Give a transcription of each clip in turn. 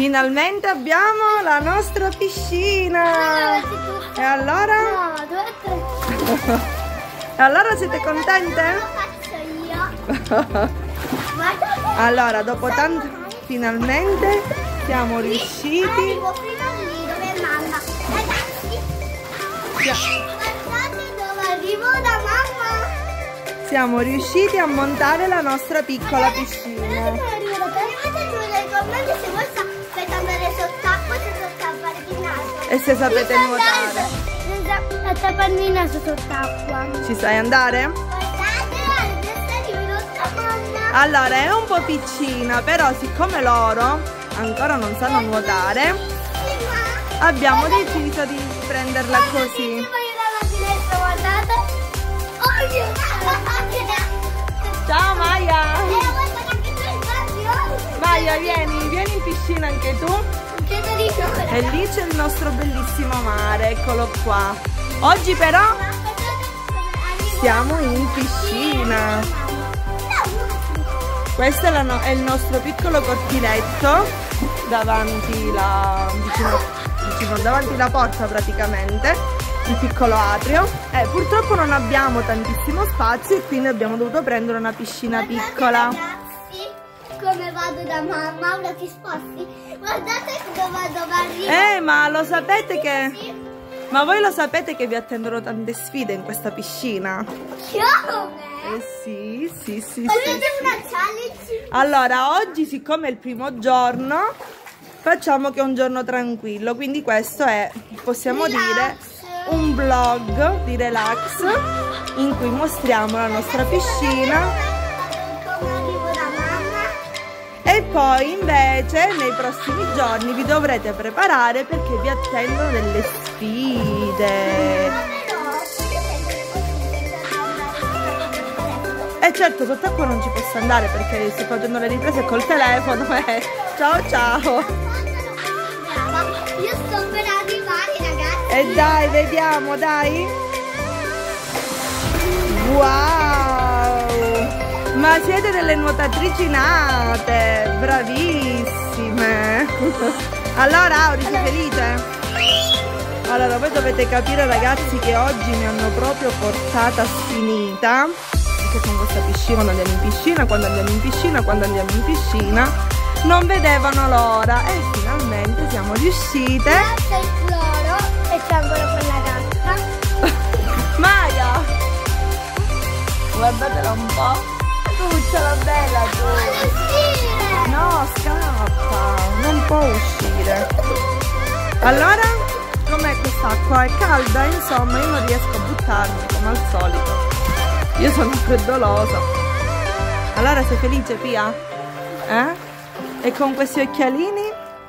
Finalmente abbiamo la nostra piscina. E allora? No, 2 o 3. E allora siete contente? Lo faccio io. Allora, dopo tanto, finalmente siamo riusciti. Arrivo fino lì dove mamma. Ragazzi, guardate dove arrivo da mamma. Siamo riusciti a montare la nostra piccola piscina. Arrivo da te. Mettete giù nei commenti se voi sapete andare sott'acqua, se sapete fare di naso. E se sapete nuotare. A tapparmi il naso sott'acqua. Ci sai andare? Guardate, adesso arrivo da mamma. Allora, è un po' piccina, però siccome loro ancora non sanno nuotare, abbiamo deciso di prenderla così. Guardate. Ciao Maya! Maya, vieni in piscina anche tu. E lì c'è il nostro bellissimo mare, eccolo qua. Oggi però siamo in piscina. Questo è il nostro piccolo cortiletto davanti davanti la porta praticamente, il piccolo atrio. Purtroppo non abbiamo tantissimo spazio e quindi abbiamo dovuto prendere una piscina piccola. Ragazzi, come vado da mamma, ora ti sposti. Guardate dove arrivo. Ma lo sapete che... Ma voi lo sapete che vi attendono tante sfide in questa piscina? Come? Sì. Volete una challenge? Allora, oggi siccome è il primo giorno, facciamo che è un giorno tranquillo, quindi questo è, possiamo dire, un vlog di relax in cui mostriamo la nostra piscina. Come arrivo da mamma? E poi invece nei prossimi giorni vi dovrete preparare perché vi attendono delle sfide. E certo, sott'acqua non ci posso andare perché sto facendo le riprese col telefono. Ciao! Io sto per arrivare, ragazzi. E dai, vediamo, dai. Wow! Ma siete delle nuotatrici nate, bravissime. Allora, Auri, sei felice? Allora, voi dovete capire, ragazzi, che oggi mi hanno proprio portata sfinita. Perché con questa piscina, quando andiamo in piscina, quando andiamo in piscina, non vedevano l'ora. E finalmente siamo riuscite. C'è il cloro e c'è ancora quella gatta. Maya! Guardatela un po'. Cucciola bella tu. No, scappa, non può uscire. Allora, com'è quest'acqua? È calda, insomma, io non riesco a buttarmi come al solito. Io sono freddolosa. Allora, sei felice, Pia? E con questi occhialini?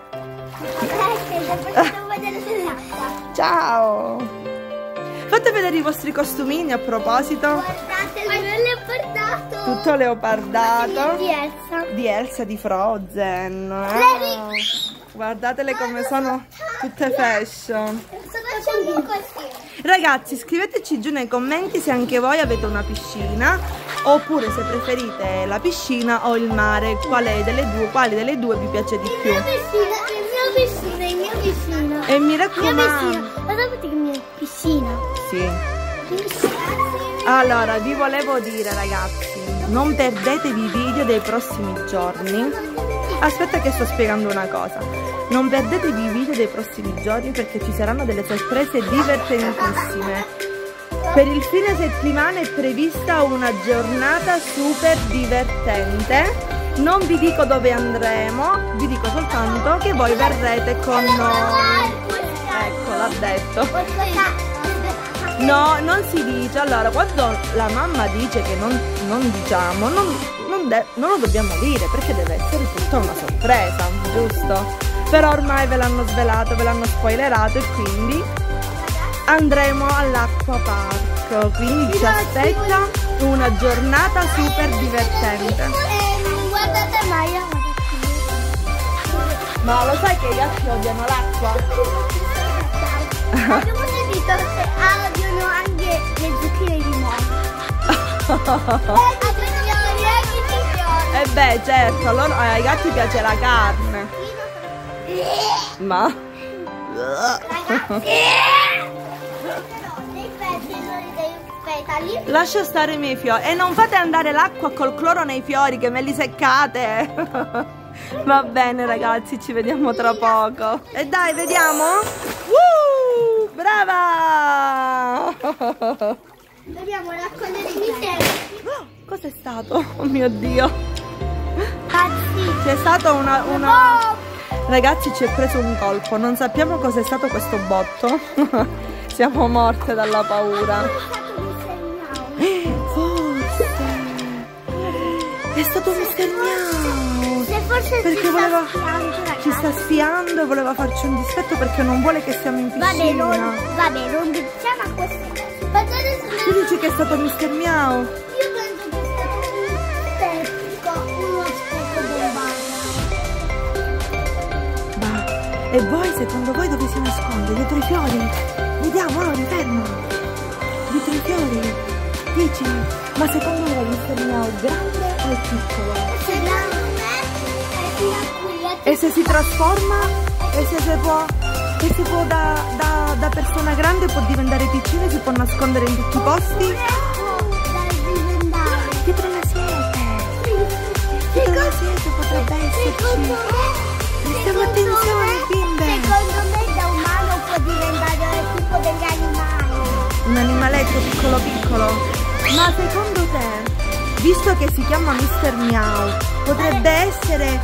Ciao! Fate vedere i vostri costumini a proposito. Guardate, il leopardato. Tutto leopardato. Di Elsa. Di Elsa di Frozen. Guardatele come sono tutte fashion. Sto facendo così. Ragazzi, scriveteci giù nei commenti se anche voi avete una piscina, oppure se preferite la piscina o il mare. Quale delle due vi piace di più? Il mio piscina. E mi raccomando. Ma sapete che mia piscina? Sì. Allora, vi volevo dire, ragazzi, non perdetevi i video dei prossimi giorni. Aspetta che sto spiegando una cosa. Non perdetevi i video dei prossimi giorni perché ci saranno delle sorprese divertentissime. Per il fine settimana è prevista una giornata super divertente. Non vi dico dove andremo, vi dico soltanto che voi verrete con noi. Ecco, l'ha detto. No, non si dice. Allora, quando la mamma dice che non diciamo, non lo dobbiamo dire perché deve essere tutta una sorpresa, giusto? Però ormai ve l'hanno svelato, ve l'hanno spoilerato e quindi andremo all'acquapark. Quindi ci aspetta una giornata super divertente. Guardate Maya. Ma lo sai che i gatti odiano l'acqua? Abbiamo sentito che odiano anche le zucchine di limone. E beh, certo, ai gatti piace la carne. Ma lascia stare i miei fiori e non fate andare l'acqua col cloro nei fiori che me li seccate. Va bene ragazzi, ci vediamo tra poco. E dai, vediamo. Brava. Dobbiamo raccogliere i fiori. Cos'è stato? Oh mio Dio. C'è stato una... Ragazzi, ci è preso un colpo. Non sappiamo cos'è stato questo botto. Siamo morte dalla paura. Forse è stato Mister Miau. Forse perché ci sta spiando e voleva farci un dispetto perché non vuole che siamo in piscina. Vabbè, non diciamo a questo. Tu dici che è stato Mister Miau? Io penso che sia stato uno specco bombarda. E voi, secondo voi, dove si nasconde? Dietro i fiori? Vediamo, Ori, fermo. Dietro i fiori. Dici, ma secondo voi Mister Miau è grande o è piccolo? Secondo me è fino a qui. E se si trasforma? E se si può da persona grande può diventare piccino e si può nascondere in tutti i posti? Dietro la siepe. Dietro la siepe potrebbe esserci. Prestiamo attenzione, bimbe. Secondo me da umano può diventare tipo degli animali. Un animaletto piccolo piccolo. Ma secondo te, visto che si chiama Mister Miau, potrebbe essere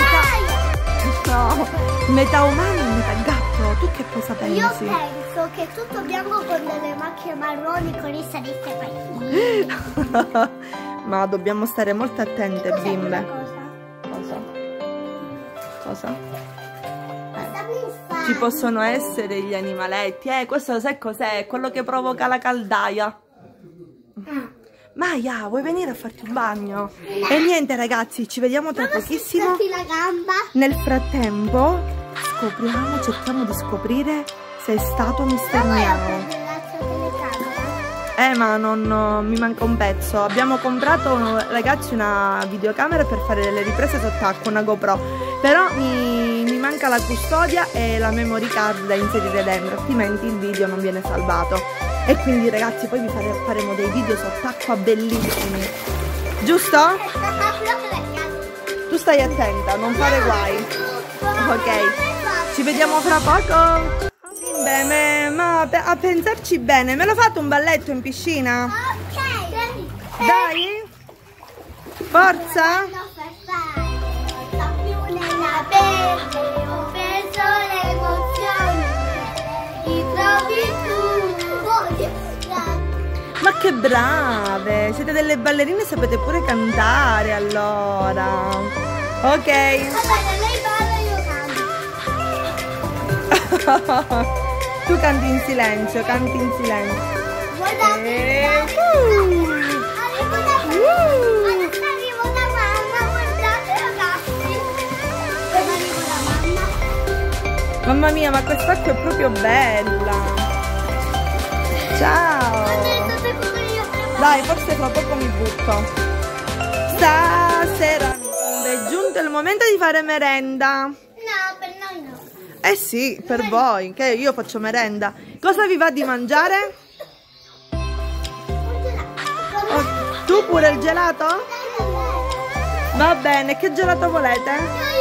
metà umano e metà gatto? Tu che cosa pensi? Io penso che tutto bianco con delle macchie marroni con i salitte qui. Ma dobbiamo stare molto attente, bimbe. Cosa? Ci possono essere gli animaletti. Questo sai cos'è? È quello che provoca la caldaia. Maya, vuoi venire a farti un bagno? E niente ragazzi, ci vediamo tra pochissimo. La gamba. Nel frattempo cerchiamo di scoprire se è stato Mister Miau. Ma non mi manca un pezzo. Abbiamo comprato, ragazzi, una videocamera per fare delle riprese sott'acqua, una GoPro. Però mi manca la custodia e la memory card da inserire dentro, altrimenti il video non viene salvato. E quindi ragazzi poi vi faremo dei video sott'acqua bellissimi. Giusto? Tu stai attenta, non fare guai. Ok, ci vediamo fra poco. Beh, ma a pensarci bene, me lo fate un balletto in piscina? Ok. Dai? Forza? Ho perso le emozioni. Ti trovi tu. Ma che brave! Siete delle ballerine e sapete pure cantare allora. Ok. Vabbè, lei balla e io canto. Tu canti in silenzio, Guardate. Arrivo da mamma, guardate ragazzi. Arrivo da mamma. Mamma mia, ma quest'acqua è proprio bella. Ciao. Dai, forse fra poco mi butto. Stasera è giunto il momento di fare merenda. No, per noi no. Eh sì, per voi, che io faccio merenda. Cosa vi va di mangiare? Oh, tu pure il gelato? Va bene, che gelato volete?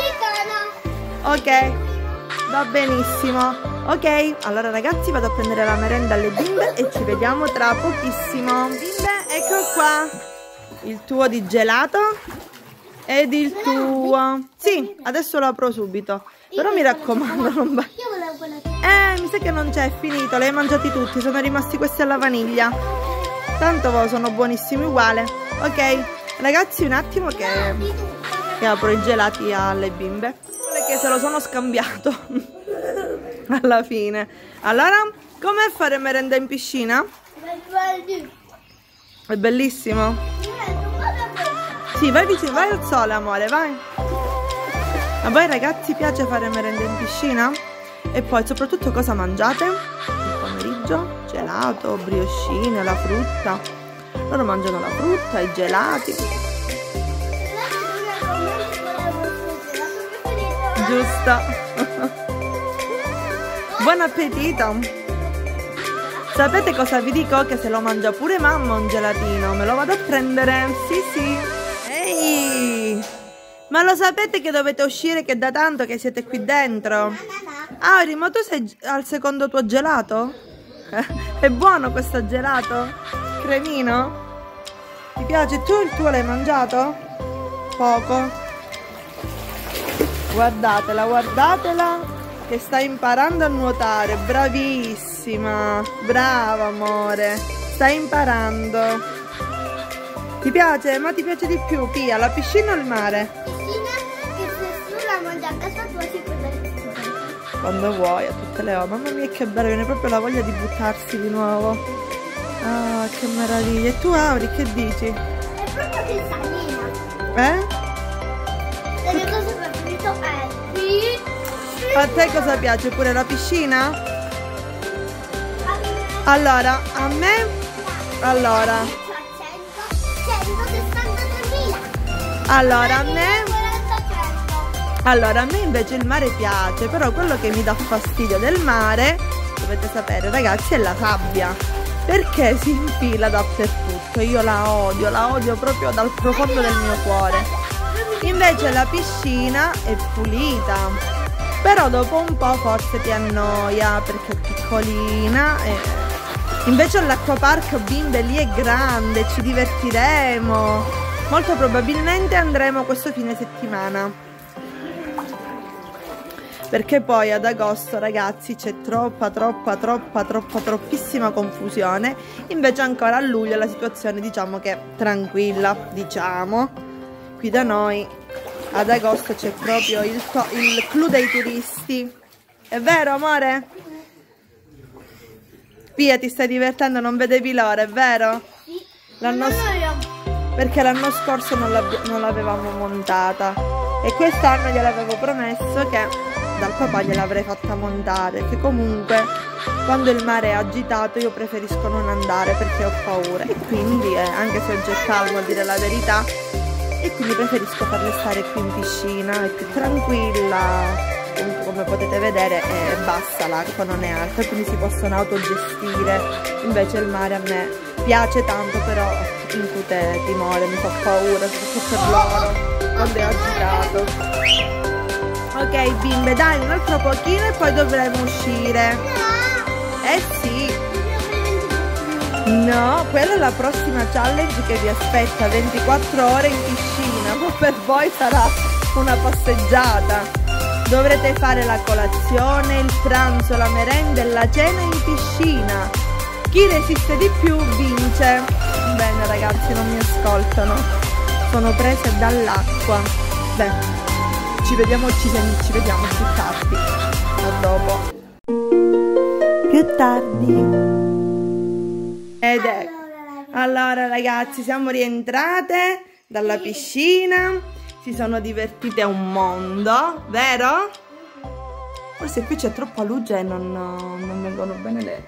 Ok, va benissimo. Ok, allora ragazzi vado a prendere la merenda alle bimbe e ci vediamo tra pochissimo. Bimbe, ecco qua il tuo di gelato ed il tuo. Sì, adesso lo apro subito. Però mi raccomando, non va. Io volevo quella. Mi sa che non c'è, è finito, li hai mangiati tutti, sono rimasti questi alla vaniglia. Tanto sono buonissimi uguali. Ok, ragazzi, un attimo che apro i gelati alle bimbe. Che se lo sono scambiato alla fine. Allora, com'è fare merenda in piscina? È bellissimo. Sì, vai vicino, vai al sole, amore, vai. A voi ragazzi piace fare merenda in piscina? E poi soprattutto cosa mangiate? Il pomeriggio? Gelato, briochine, la frutta. Loro mangiano la frutta, i gelati. Giusto. Buon appetito! Sapete cosa vi dico? Che se lo mangia pure mamma un gelatino, me lo vado a prendere. Sì, sì. Ehi! Ma lo sapete che dovete uscire, che da tanto che siete qui dentro? Auri, ma tu sei al secondo tuo gelato? È buono questo gelato? Cremino? Ti piace? Tu il tuo l'hai mangiato? Poco? Guardatela, guardatela che sta imparando a nuotare. Bravissima! Brava amore! Stai imparando. Ti piace? Ma ti piace di più, Pia? La piscina o il mare? Che se tu la mangi a casa tua si può dare. Quando vuoi, a tutte le ore. Mamma mia che bello, viene proprio la voglia di buttarsi di nuovo. Ah, che meraviglia. E tu, Auri, che dici? È proprio che salina. Delle cose preferite è qui. A te cosa piace? Pure la piscina? Allora, a me... Allora... 163.000. Allora, a me... Allora, a me invece il mare piace, però quello che mi dà fastidio del mare, dovete sapere ragazzi, è la sabbia, perché si infila dappertutto. Io la odio proprio dal profondo del mio cuore. Invece la piscina è pulita, però dopo un po' forse ti annoia perché è piccolina. Invece all'acquapark bimbe lì è grande, ci divertiremo. Molto probabilmente andremo questo fine settimana, perché poi ad agosto ragazzi c'è troppissima confusione. Invece ancora a luglio la situazione diciamo che è tranquilla, diciamo. Qui da noi ad agosto c'è proprio il clou dei turisti. È vero amore? Pia, ti stai divertendo, non vedevi l'ora, è vero? Sì. Perché l'anno scorso non l'avevamo montata e quest'anno gliel'avevo promesso che dal papà gliel'avrei fatta montare, che comunque quando il mare è agitato io preferisco non andare perché ho paura, e quindi anche se oggi è calmo a dire la verità, e quindi preferisco farle stare qui in piscina, è più tranquilla. Comunque come potete vedere è bassa l'acqua, non è alta, quindi si possono autogestire. Invece il mare a me piace tanto, però incute timore, mi fa paura, soprattutto per loro quando è agitato. Ok bimbe, dai, un altro pochino e poi dovremo uscire. Eh sì. No, quella è la prossima challenge che vi aspetta, 24 ore in piscina, ma per voi sarà una passeggiata. Dovrete fare la colazione, il pranzo, la merenda e la cena in piscina. Chi resiste di più vince. Bene ragazzi, non mi ascoltano, sono prese dall'acqua. Beh, ci vediamo più tardi. A dopo. Più tardi. Ed ecco. Allora ragazzi, siamo rientrate dalla piscina. Si sono divertite un mondo, vero? Forse qui c'è troppa luce e non vengono bene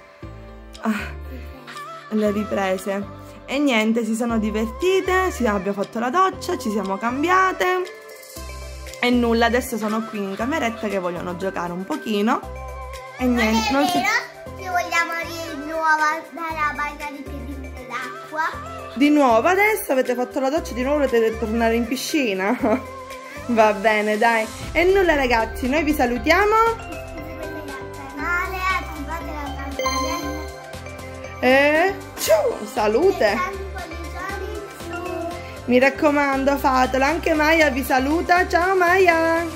le riprese. E niente, si sono divertite, abbiamo fatto la doccia, ci siamo cambiate. E nulla, adesso sono qui in cameretta che vogliono giocare un pochino. E niente, non è vero che vogliamo di nuovo andare a bagare i piedi nell'acqua? Di nuovo adesso avete fatto la doccia, di nuovo volete tornare in piscina? Va bene dai. E nulla ragazzi, noi vi salutiamo. Iscrivetevi al canale, attivate la campanella. E ciao, salute. Mi raccomando, fatelo. Anche Maya vi saluta. Ciao Maya.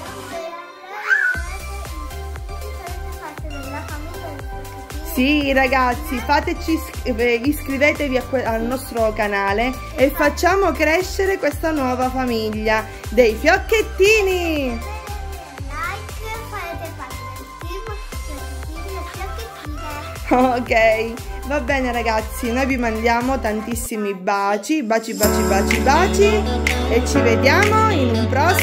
Sì ragazzi, iscrivetevi al nostro canale e facciamo crescere questa nuova famiglia dei fiocchettini. Ok, va bene ragazzi, noi vi mandiamo tantissimi baci e ci vediamo in un prossimo